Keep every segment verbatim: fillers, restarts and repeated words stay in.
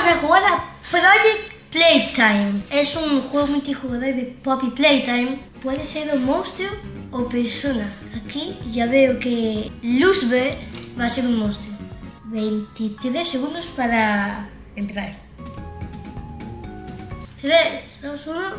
a jugar a Project Playtime. Es un juego multijugador de Poppy Playtime. Puede ser un monstruo o persona. Aquí ya veo que Luzbel va a ser un monstruo. veintitrés segundos para empezar. tres, dos, uno.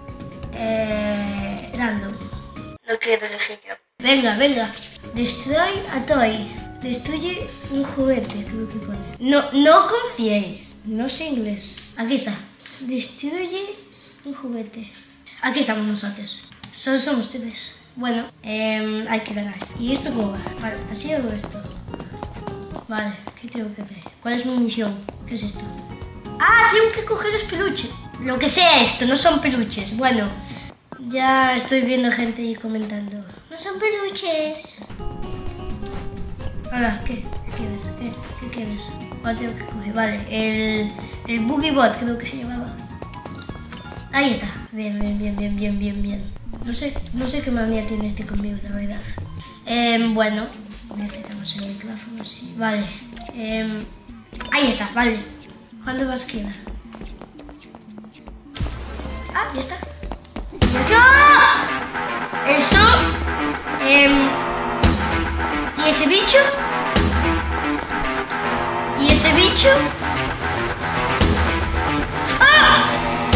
Eh, random. No quiero elegir yo. Venga, venga. Destroy a toy. Destruye un juguete, creo que pone. No, no confiéis. No sé inglés. Aquí está. Destruye un juguete. Aquí estamos nosotros. Solo somos tres. Bueno, eh, hay que ganar. ¿Y esto cómo va? Vale, así hago esto. Vale, ¿qué tengo que hacer? ¿Cuál es mi misión? ¿Qué es esto? ¡Ah! Tengo que coger los peluches. Lo que sea esto, no son peluches. Bueno, ya estoy viendo gente ahí comentando. No son peluches. Ahora, ¿qué? ¿Qué quieres? ¿Qué? ¿Qué quieres? ¿Cuál tengo que coger? Vale, el, el Boogie Bot creo que se llamaba. Ahí está. Bien, bien, bien, bien, bien, bien, bien. No sé, no sé qué manía tiene este conmigo, la verdad. Eh, bueno, necesitamos el micrófono así. Vale. Eh, ahí está, vale. ¿Cuánto más queda? Ah, ya está. ¡No! Eso. Eh, ¿Y ese bicho? ¿Y ese bicho? ¡Ah!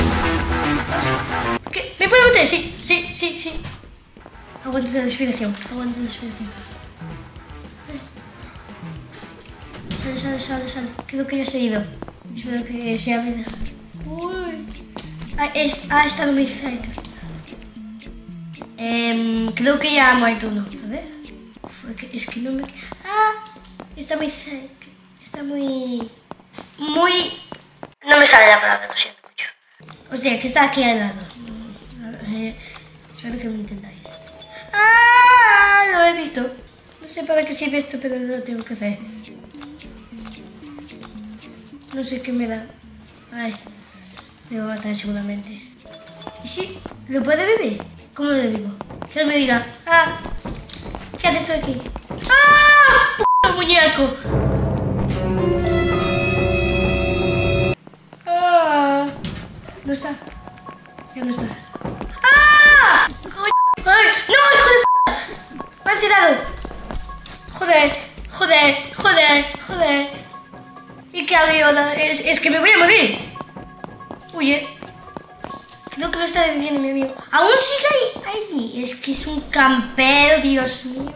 ¿Qué? ¿Me puedo meter? Sí, sí, sí, sí. Aguanta la respiración, aguanta la respiración. Sale, sale, sale, sale. Creo que ya se ha ido. Espero que sea vida. Uy. Ha, es, ha estado muy cerca. Eh, creo que ya ha muerto uno. A ver. Porque es que no me... ¡Ah! Está muy cerca. Está muy... Muy... No me sale la palabra, lo siento mucho. O sea, que está aquí al lado. Eh, espero que me entendáis. ¡Ah! Lo he visto. No sé para qué sirve esto, pero lo tengo que hacer. No sé qué me da. Ay. Me va a matar seguramente. ¿Y si lo puede beber? ¿Cómo lo vivo? Que él me diga... ¡Ah! ¿Qué haces tú aquí? ¡Ah! ¡Puto muñeco! ¡Ah! No está. Ya no está. ¡Ah! ¡Ay! ¡No, hijo de p***! ¡Me han tirado! Joder, joder, joder, joder. ¿Y qué hago yo ahora? Es, es que me voy a morir. Oye. Creo que no está viviendo mi amigo. Aún sigue ahí, ahí. Es que es un campero, Dios mío.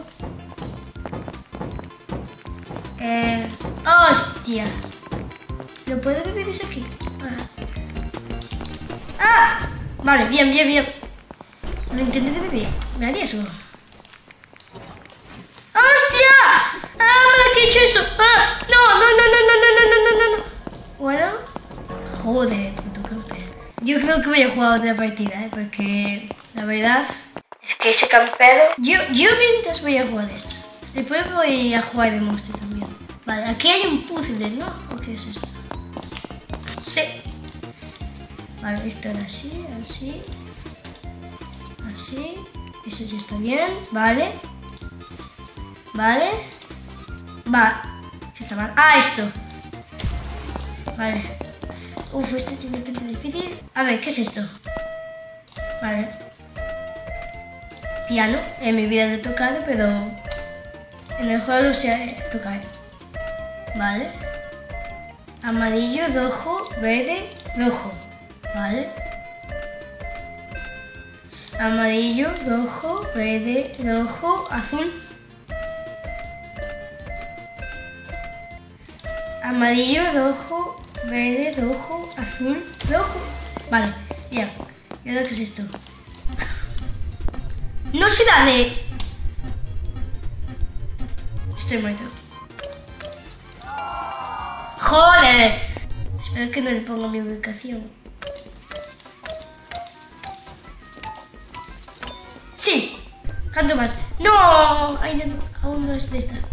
Eh, ¡Hostia! ¿Lo puedo vivir desde aquí? Ah. ¡Ah! Vale, bien, bien, bien. Lo intenté de vivir. Me arriesgo. ¡Hostia! ¡Ah! ¿Para qué he hecho eso? ¡Ah! ¡No, no, no, no, no, no, no, no, no, no! Bueno. Joder, puto campero. Yo creo que voy a jugar otra partida, ¿eh? Porque la verdad es que ese campero... Yo, yo mientras voy a jugar esto. Después voy a jugar de monstruo también. Vale, aquí hay un puzzle, ¿no? ¿O qué es esto? Sí. Vale, esto era así, así. Así. Eso sí está bien. Vale. Vale. Va. ¿Qué está mal? Ah, esto. Vale. Uf, este tiene pinta difícil. A ver, ¿qué es esto? Vale. Piano. En mi vida lo he tocado, pero en el juego lo sé tocar. Vale. Amarillo, rojo, verde, rojo. Vale. Amarillo, rojo, verde, rojo, azul. Amarillo, rojo, verde, rojo, azul, rojo. Vale, bien. ¿Y ahora qué es esto? No será de... Estoy muerto. ¡Joder! Espero que no le ponga mi ubicación. ¡Sí! ¿Cuánto más? ¡No! Ay, no, aún no es de esta.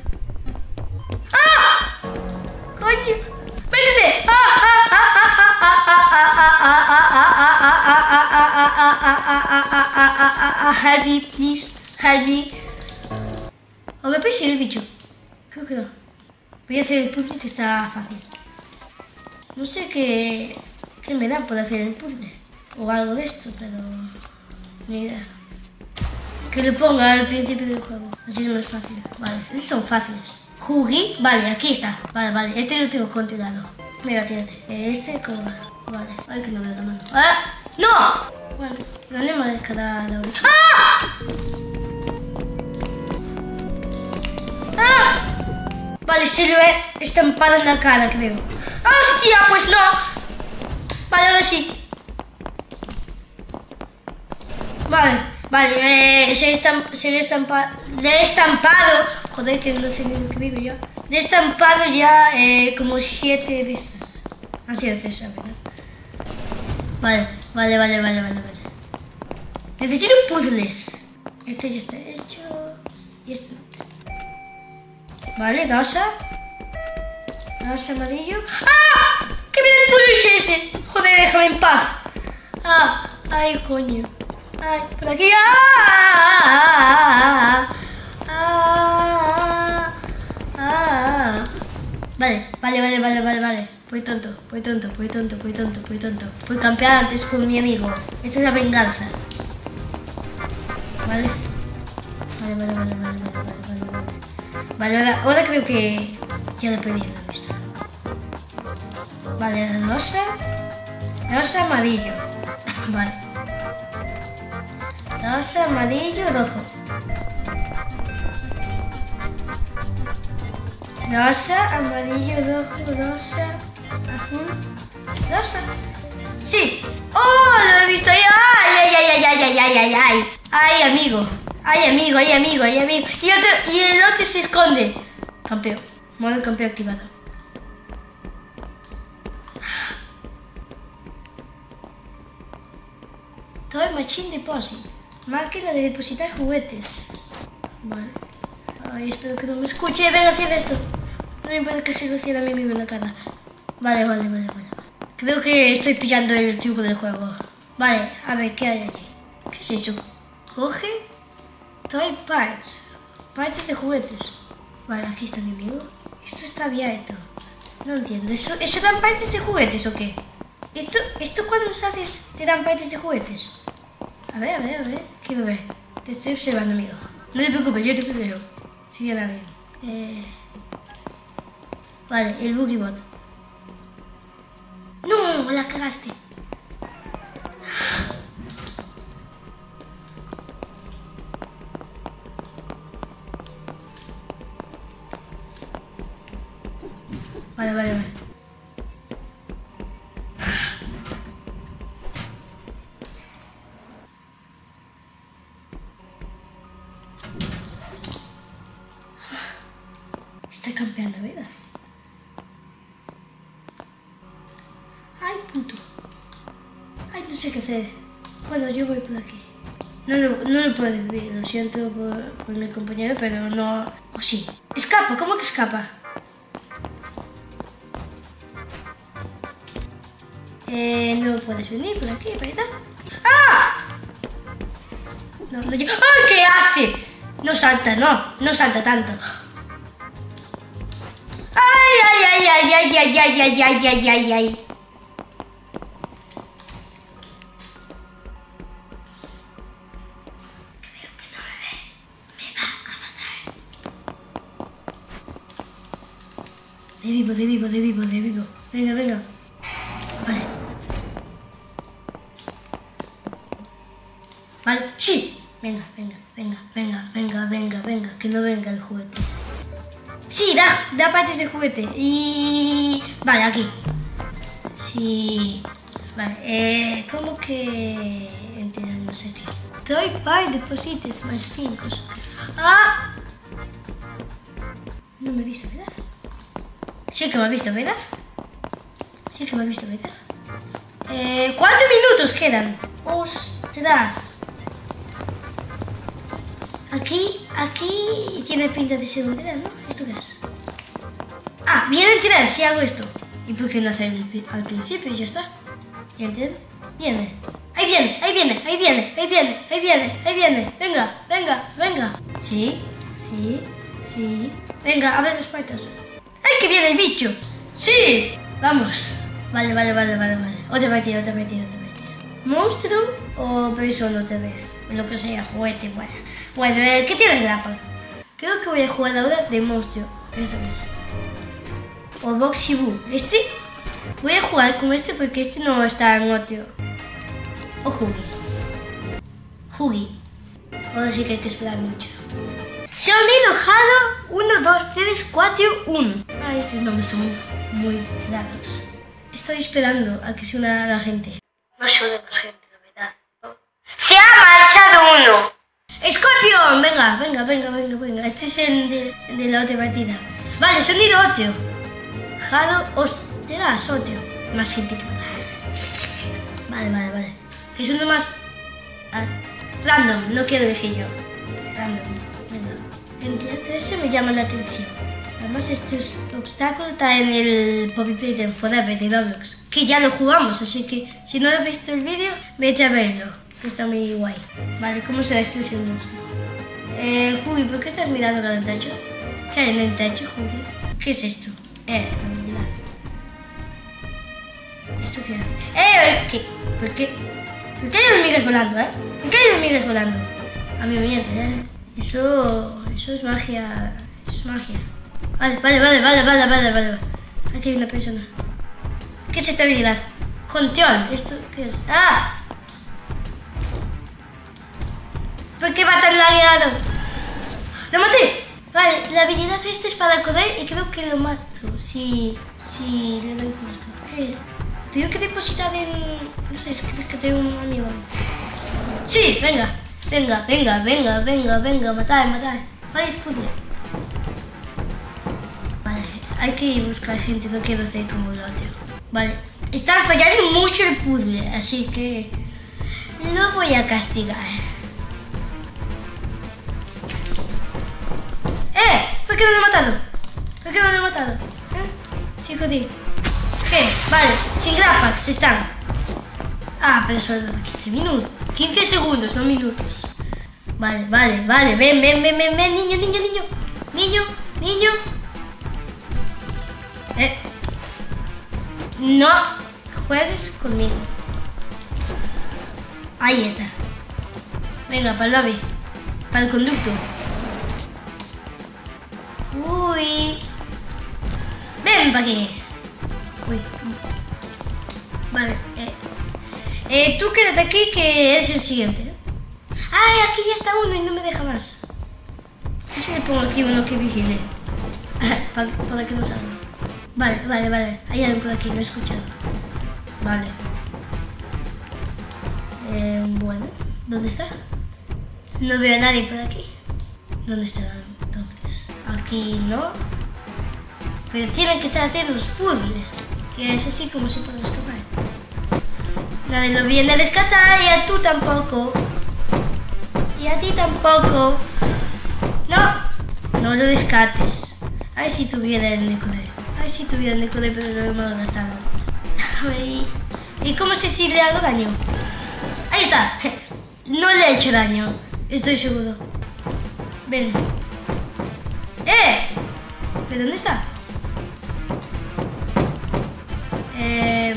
¡Ah! ¡Coño! ¡Métete! Help me, please. Help me. ¿O me puede ser el bicho? Creo que no. Voy a hacer el puzzle que está fácil. No sé qué, qué me da por hacer el puzzle. O algo de esto, pero... ni idea. Que lo ponga al principio del juego. Así es más fácil. Vale, estos son fáciles. Jugi, vale, aquí está. Vale, vale, este lo tengo controlado. Mira, tírate. Este, ¿cómo va? Vale, ay, que no veo la mano. ¡Ah! ¡No! Bueno, no le marcará la orilla. ¡Ah! ¡Ah! Vale, se lo he estampado en la cara, creo. ¡Hostia! Pues no. Vale, ahora sí. Vale, vale, eh, se, estamp se le, estampa le he estampado. Joder, que no sé ni lo que digo yo. Le he estampado ya eh, como siete de estas. Han sido tres, ¿verdad? Vale, vale, vale, vale, vale, vale. Necesito puzzles. Este ya está hecho. Y este no. Vale, gasa. Gasa amarillo. ¡Ah! ¡Que me da el peluche ese! Joder, déjame en paz. Ah, ay, coño. Ay, por aquí. ¡Ah! ¡Ah! ¡Ah! Vale, vale, vale, vale, vale, vale. Voy tonto, voy tonto, voy tonto, voy tonto, voy tonto. Voy a campear antes con mi amigo. Esta es la venganza. Vale. Vale, vale, vale, vale, vale, vale, vale. Vale, ahora, ahora creo que ya le pedí la vista. Vale, rosa. Rosa, amarillo. Vale. Rosa, amarillo, rojo. Rosa, amarillo, rojo, rosa, azul, rosa. ¡Sí! ¡Oh! Lo he visto ahí. ¡Ay, ay, ay, ay, ay, ay, ay, ay! ¡Ay, amigo! ¡Ay, amigo, ay, amigo, ay, amigo! Y, otro, y el otro se esconde. Campeón. Modo campeón activado. Toy Machine Deposit. Máquina de depositar juguetes. Vale. Ay, espero que no me escuche. Ven a hacer esto. No me importa que se lo hiciera a mí mismo en la cara. Vale, vale, vale, vale. Creo que estoy pillando el truco del juego. Vale, a ver, ¿qué hay allí? ¿Qué es eso? Coge Toy Parts. Partes de juguetes. Vale, aquí está mi amigo. Esto está abierto. No entiendo. ¿Eso, ¿Eso dan partes de juguetes o qué? ¿Esto, esto cuando los haces te dan partes de juguetes? A ver, a ver, a ver. Quiero ver. Te estoy observando, amigo. No te preocupes, yo te primero. Sigue la bien. Eh... Vale, el Boogie Bot. ¡No! La cagaste. Vale, vale, vale. Estoy campeando, ¿verdad? ¡Ay, puto! ¡Ay, no sé qué hacer! Bueno, yo voy por aquí. No, no, no lo puedo vivir, lo siento por, por mi compañero, pero no... ¿O oh, sí? ¡Escapa! ¿Cómo que escapa? Eh, no puedes venir por aquí, ¿verdad? ¡Ah! No, no llega. ¡Ay, qué hace! No salta, no, no salta tanto. ¡Ay, ay, ay, ay, ay, ay, ay, ay, ay, ay, ay, ay! Creo que no me ve. Me va a matar. De vivo, de vivo, de vivo, de vivo. Venga, venga. Vale. Vale, sí. Venga, venga, venga, venga, venga, venga, venga. Que no venga el juguete. Sí, da, da partes de juguete. Y... Vale, aquí. Sí. Vale, eh... ¿Cómo que...? Entiendo, no sé qué. Toy Part Deposits más cinco. ¡Ah! No me he visto, ¿verdad? Sí que me he visto, ¿verdad? Sí que me he visto, ¿verdad? Eh... ¿Cuántos minutos quedan? ¡Ostras! Aquí, aquí tiene pinta de ser un tren, ¿no? ¿Esto qué es? Ah, viene el tren si hago esto. ¿Y por qué no hacer al principio y ya está? ¿Ya entiendes? Viene. Ahí viene, ahí viene, ahí viene, ahí viene, ahí viene, ahí viene. Venga, venga, venga. Sí, sí, sí. Venga, abre las puertas. ¡Ay, que viene el bicho! ¡Sí! Vamos. Vale, vale, vale, vale, vale. Otra partida, otra partida, otra partida. ¿Monstruo o persona otra vez? Lo que sea, juguete, bueno. Bueno, ¿qué tienes la paz? Creo que voy a jugar ahora de monstruo. Eso es. O Boxy Boo. Este... Voy a jugar con este porque este no está en otro. O Huggy. Huggy. Ahora sí que hay que esperar mucho. Sonido Hado uno, dos, tres, cuatro, uno. Ah, estos nombres son muy raros. Estoy esperando a que se una la gente. No se une más gente, la verdad. ¿No? ¡Se ha marchado uno! ¡Scorpion! Venga, venga, venga, venga, venga. Este es el de, el de la otra partida. Vale, sonido otro. Hado, os te das otro. Más gente que matar. Vale, vale, vale. Que es uno más... Ah, random, no quiero elegir yo. Random, venga. Ese me llama la atención. Además este obstáculo está en el Poppy Playtime Forever de Roblox, que ya lo jugamos, así que si no has visto el vídeo, vete a verlo, que está muy guay. Vale, ¿cómo será esto si un monstruo? Eh, Huggy, ¿por qué estás mirando al techo? ¿Qué hay en el techo, Huggy? ¿Qué es esto? Eh, habilidad. ¿Esto qué es? Eh, ¿qué? ¿Por qué? ¿Por qué hay hormigas volando, eh? ¿Por qué hay hormigas volando? A mí me mientes, eh. Eso... eso es magia... eso es magia. Vale, vale, vale, vale, vale, vale, vale. Aquí hay una persona. ¿Qué es esta habilidad? Control. ¿Esto qué es? ¡Ah! ¿Por qué va tan lagueado? ¡Lo maté! Vale, la habilidad esta es para correr y creo que lo mato. Si... si le doy con esto. ¿Qué? Tengo que depositar en... no sé, es que, es que tengo un amigo. ¡Sí! Venga, venga, venga, venga, venga, venga, matar, matar. Vale, puzzle. Hay que buscar gente, no quiero hacer como lo otro. Vale, está fallando mucho el puzzle, así que lo voy a castigar. ¡Eh! ¿Por qué no lo he matado? ¿Por qué no lo he matado? ¿Eh? Sí, jodí. Es que, vale, sin graphics están. Ah, pero solo quince minutos. quince segundos, no minutos. Vale, vale, vale, ven, ven, ven, ven, ven, niño, niño, niño. Niño, niño. Eh. No juegues conmigo. Ahí está. Venga, para el lobby. Para el conducto. Uy. Ven para aquí. Uy. Vale. Eh. Eh, tú quédate aquí que eres el siguiente. Ay, aquí ya está uno y no me deja más. ¿Y si le pongo aquí uno que vigile? para, para que no salga. Vale, vale, vale. Hay algo por aquí, no he escuchado. Vale. Eh, bueno, ¿dónde está? No veo a nadie por aquí. ¿Dónde está entonces? Aquí no. Pero tienen que estar haciendo los puzzles, que es así como se puede escapar. Nadie lo viene a rescatar y a tú tampoco. Y a ti tampoco. No, no lo rescates. A ver si tuviera el Necodé. A ver si tuviera el Necodé, pero no me lo gastaron. ¿Y, ¿Y cómo sé si le hago daño? Ahí está. No le he hecho daño. Estoy seguro. Ven. ¡Eh! ¿Pero dónde está? Eh...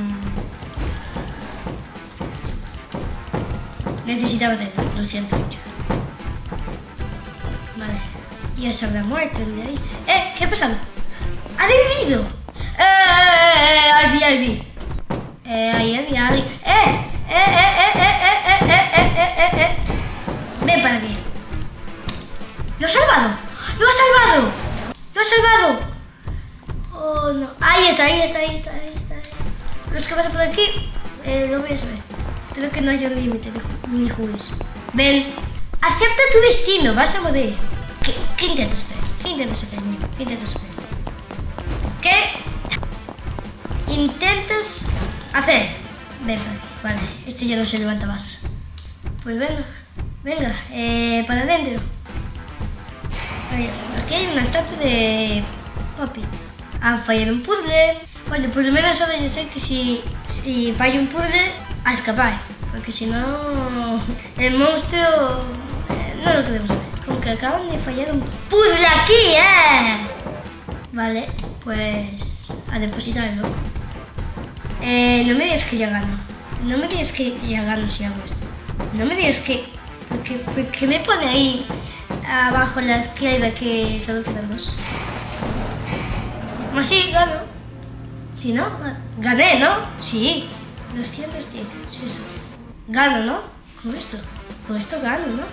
Necesitaba hacerlo, lo siento mucho. Vale. Ya se habrá muerto el de ahí. ¡Eh! ¿Qué ha pasado? ¡Ha vivido! ¡Eh! ¡Eh! ¡Eh! ¡Ahí vi! ¡Ahí vi! ¡Eh! ¡Ahí había alguien! ¡Eh! ¡Eh! ¡Eh! ¡Eh! ¡Eh! ¡Eh! ¡Eh! ¡Eh! ¡Eh! ¡Eh! ¡Eh! ¡Ven para aquí! ¡Lo ha salvado! ¡Lo ha salvado! ¡Lo ha salvado! ¡Oh, no! Ahí está, ahí está, ahí está, ahí está. Los que pasan por aquí, eh, lo voy a saber. Creo que no hay un límite de minijuegos. Ven, acepta tu destino, vas a morir. ¿Qué, qué intentas hacer? ¿Qué intentas hacer, niño? ¿Qué intentas hacer? ¿Qué intentas hacer? Ven para aquí, vale, este ya no se levanta más. Pues venga, venga, eh, para adentro. Aquí hay una estatua de Poppy. Han fallado un puzzle. Bueno, por lo menos ahora yo sé que si, si falla un puzzle, a escapar. Porque si no, el monstruo eh, no lo queremos ver. Como que acaban de fallar un puzzle aquí, ¿eh? Vale, pues a depositarlo. Eh, no me digas que ya gano. No me digas que ya gano si hago esto. No me digas que... Porque, porque me pone ahí abajo en la izquierda que solo quedan dos. Así, gano. Sí, ¿no? Gané, ¿no? Sí. doscientos diez. Sí, esto es. Gano, ¿no? Con esto. Con esto gano, ¿no?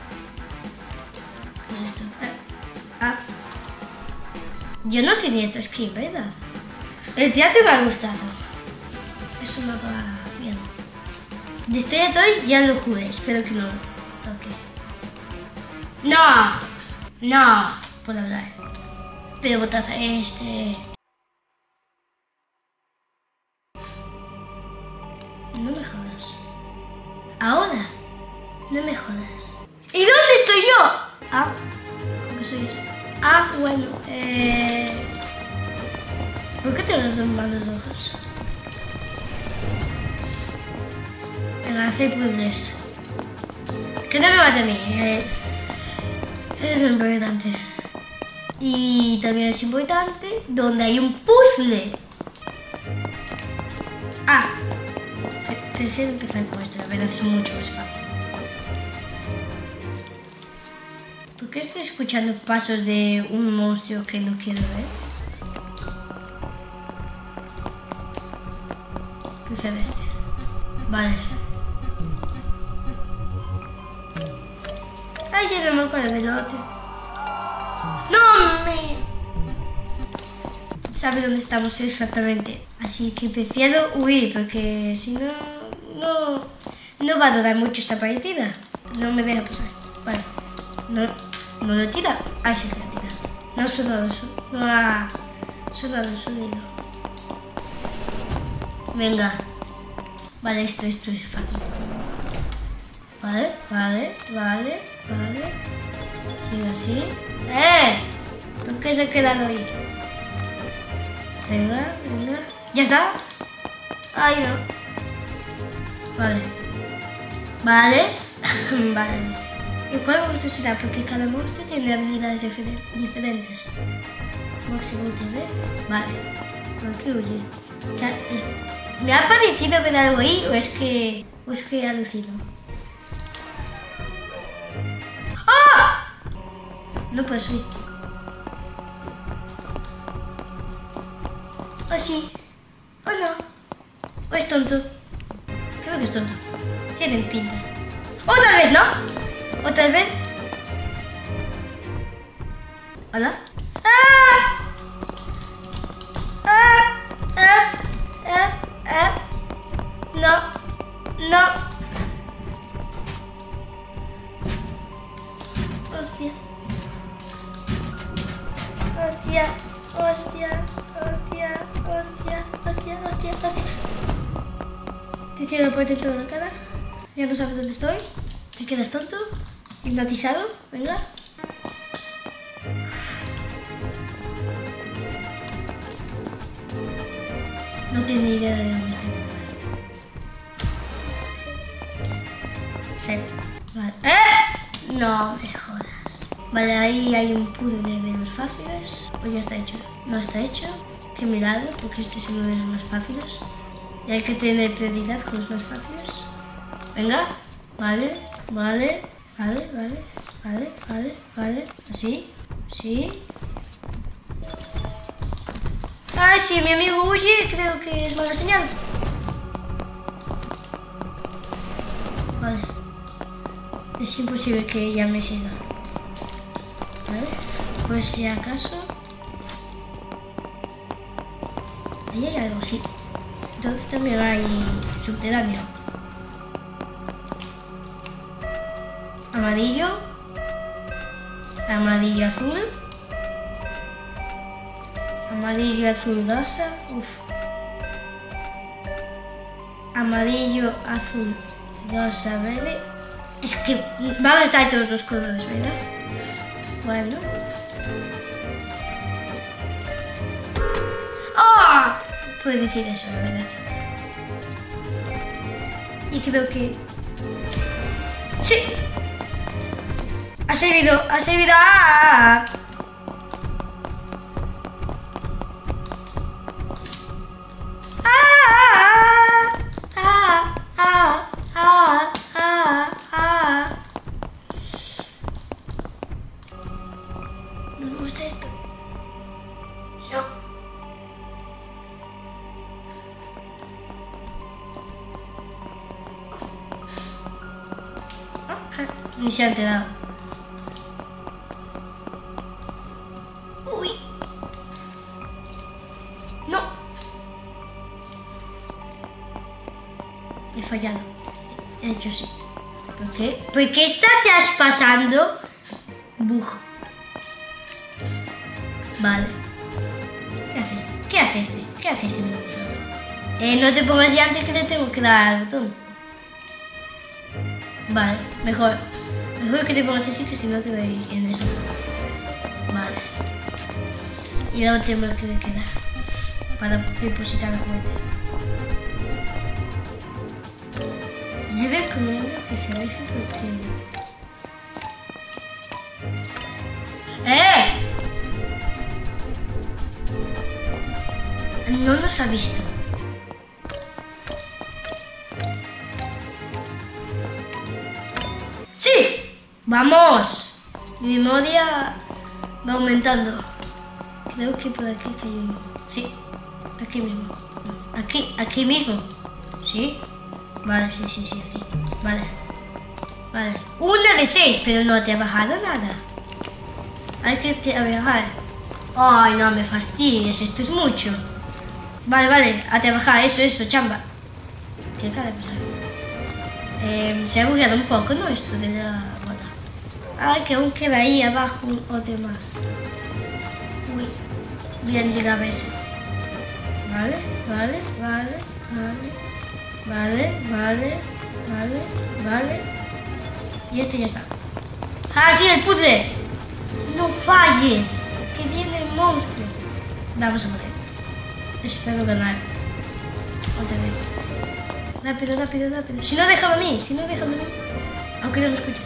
¿Qué es esto? Ah. ah. Yo no tenía esta skin, ¿verdad? El teatro me ha gustado. Eso me va bien. Destroy a Toy ya lo jugué. Espero que no lo toque. ¡No! ¡No! Por hablar. Pero botaza este... No me jodas. Ahora. No me jodas. ¿Y dónde estoy yo? Ah. ¿Por qué soy eso? Ah, bueno. Eh... ¿Por qué tengo las dos manos rojas? Venga, hacer puzzles. Que no me mate a mí. Eh... Eso es importante. Y también es importante donde hay un puzzle. Ah. Prefiero empezar con esto, la verdad es mucho más fácil. ¿Por qué estoy escuchando pasos de un monstruo que no quiero ver? Prefiero este. Vale. Ay, ya no me acuerdo del otro. ¡No me! Sabe dónde estamos exactamente. Así que prefiero huir, porque si no, no, no va a durar mucho esta partida. No me deja pasar. Vale. No, no lo tira. Ay, sí que lo tira. No ha sonado eso. No ha sonado el sonido. Venga. Vale, esto, esto es fácil. Vale, vale, vale, vale. Sigue así. ¡Eh! ¿Por qué se ha quedado ahí? Venga, venga. ¿Ya está? Ay, no. Vale. Vale. Vale. ¿Y cuál monstruo será? Porque cada monstruo tiene habilidades diferentes. Máximo última vez. Vale. ¿Por qué huye? ¿Me ha parecido ver algo ahí o es que... o es que alucino? ¡Ah! No puedo subir. ¿O sí? ¿O no? ¿O es tonto? Creo que es tonto. Tienen pinta. ¡Otra vez, no! ¿Otra vez? ¿Hola? ¡Ah! ¡Ah! ¡Ah! ¡Ah! ¡Ah! No. No. Hostia. Hostia. Hostia. Hostia. Hostia. Hostia. Hostia. Hostia. Te hicieron por dentro de la cara. Ya no sabes dónde estoy. Te quedas tonto. Hipnotizado. Venga. No tengo ni idea de dónde estoy. Sí. Vale. ¡Eh! No me jodas. Vale, ahí hay un puzzle de los fáciles. Pues ya está hecho. No está hecho. Qué milagro, porque este es uno de los más fáciles. Y hay que tener prioridad con los más fáciles. Venga. Vale, vale, vale, vale, vale, vale, vale. Así, sí. Ay, si mi amigo huye, creo que es mala señal. Vale. Es imposible que ya me siga. Vale. Pues si acaso... Ahí hay algo, sí. Entonces también hay subterráneo. Amarillo. Amarillo azul. Amarillo azul rosa. Uf. Amarillo azul rosa verde. Es que van a estar todos los colores, ¿verdad? Bueno. ¡Oh! Puedes decir eso, la verdad. Y creo que... ¡Sí! ¡Ha servido! ¡Ha servido! ¡Ah! ¡Ah! Ni se ha enterado. Uy. No. He fallado. He hecho sí. ¿Por qué? ¿Por qué está traspasando? Bug. Vale. ¿Qué hace este? ¿Qué hace este? ¿Qué hace este? Eh, no te pongas ya antes que te tengo que dar al botón. Vale, mejor. Mejor que te pongas así que si no te doy en eso. Vale. Y la otra más que me queda. Para depositar el juguete. Me recomiendo que se deje porque... ¡Eh! No nos ha visto. ¡Sí! ¡Vamos! Mi memoria va aumentando. Creo que por aquí que hay uno. Sí, aquí mismo. Aquí, aquí mismo. ¿Sí? Vale, sí, sí, sí, aquí. Vale. Vale. Una de seis, pero no te ha bajado nada. Hay que te bajar. Ay, no me fastidies, esto es mucho. Vale, vale, a trabajar, eso, eso, chamba. ¿Qué acaba de pasar? Eh, se ha bugueado un poco, ¿no? Esto de la bola. Ay, que aún queda ahí abajo otro más. Uy, bien llegaba ese. Vale, vale, vale, vale. Vale, vale, vale, vale. Y este ya está. ¡Ah, sí, el puzzle! ¡No falles! ¡Que viene el monstruo! Vamos a morir. Espero ganar. Otra vez. Rápido, rápido, rápido. Si no, déjame a mí. Si no, déjame a mí. Aunque no me escuche.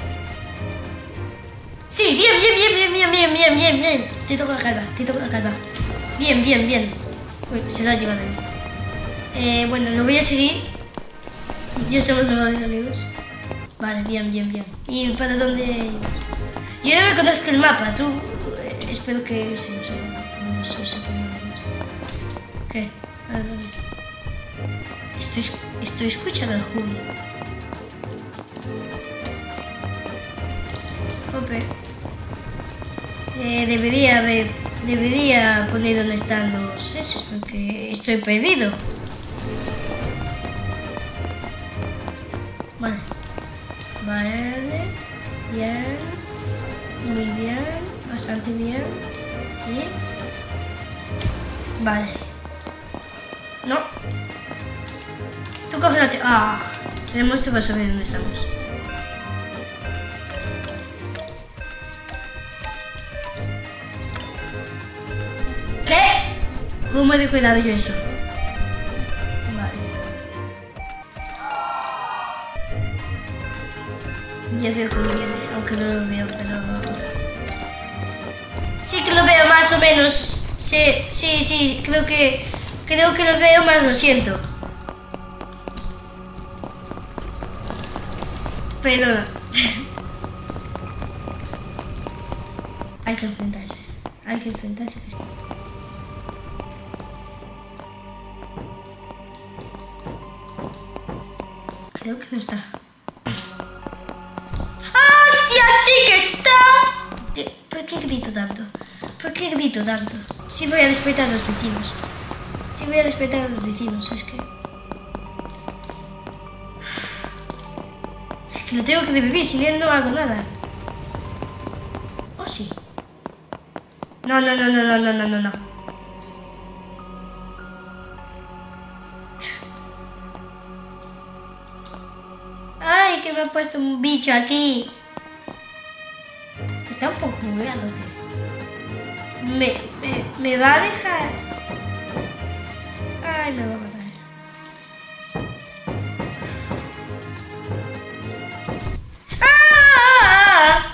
Sí, bien, bien, bien, bien, bien, bien, bien, bien, bien. Te toco la calva, te toco la calva. Bien, bien, bien. Uy, se lo ha llevado a mí. Eh, bueno, lo voy a seguir. Ya somos mejores amigos. Vale, bien, bien, bien. ¿Y para dónde? Yo no me conozco el mapa. Tú, eh, espero que sí, no sé. No sé, no sé cómo. ¿Qué? A ver, ¿dónde es? Estoy, estoy escuchando al Julio. Ope. Eh, debería haber, debería poner dónde están los esos porque estoy perdido. Vale. Vale. Bien. Muy bien. Bastante bien. Sí. Vale. No. Tú coges la... Ah. El monstruo va a saber dónde estamos. ¿Qué? ¿Cómo he descuidado yo eso? Ya veo cómo viene, aunque no lo veo, pero... Sí que lo veo más o menos. Sí, sí, sí, creo que... Creo que lo veo más, lo siento. Pero... Hay que enfrentarse. Hay que enfrentarse. Creo que no está. ¡Sí que está! ¿Por qué grito tanto? ¿Por qué grito tanto? Sí voy a despertar a los vecinos. Sí voy a despertar a los vecinos, es que... Es que lo tengo que revivir, si no, no hago nada. ¿Oh, sí? No, no, no, no, no, no, no, no, no. ¡Ay, que me ha puesto un bicho aquí! Está un poco bugueado. Me, me, me va a dejar. Ay, me va a matar. ¡Ah!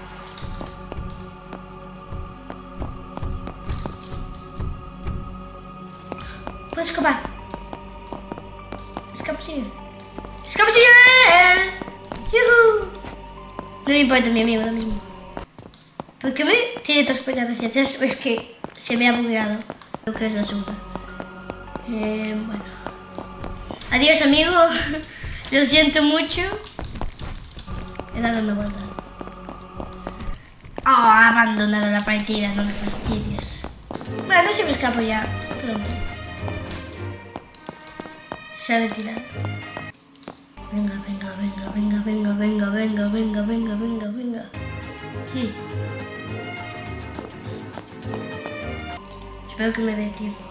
Puedo escapar. Escapa sin. Escapa sin. ¡Yuhu! No me importa mi amigo, lo mismo. ¿Por qué me tiene transportado hacia atrás? Es que se me ha bugueado. Creo que es la segunda. Eh, bueno. Adiós, amigo. Lo siento mucho. he dado una vuelta. Oh, ha abandonado la partida, no me fastidies. Bueno, si me escapo ya pronto. Se ha retirado. Venga, venga, venga, venga, venga, venga, venga, venga, venga, venga, venga. Sí. Espero que me dé tiempo.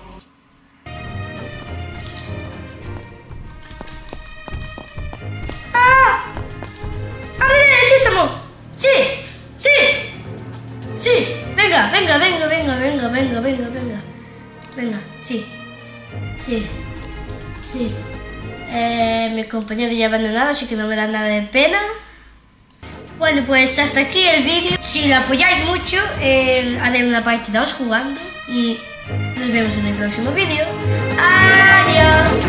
¡Ah! ¡A ver, Sésamo! ¡Sí! ¡Sí! ¡Sí! Venga, venga, venga, venga, venga, venga, venga, venga. Venga, sí. Sí. Sí. Eh, mi compañero ya ha abandonado, así que no me da nada de pena. Bueno, pues hasta aquí el vídeo. Si lo apoyáis mucho, eh, haré una parte dos jugando. Y nos vemos en el próximo vídeo. ¡Adiós!